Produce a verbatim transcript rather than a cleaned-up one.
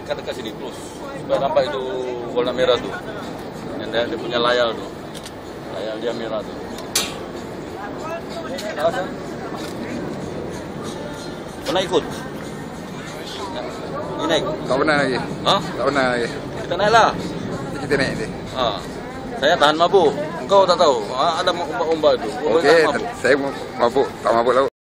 dekat-dekat sini terus supaya nampak itu warna merah tuh. Yang dia, dia punya layar tuh. Layar dia merah tuh. Pernah ikut? Ini naik? Tak pernah lagi. Hah? Tak pernah lagi. Kita naiklah. Kita naik ni. Ha. Saya tahan mabuk. Engkau tak tahu. Ha, ada ombak-ombak itu. Okey, saya mabuk, tak mabuk laut.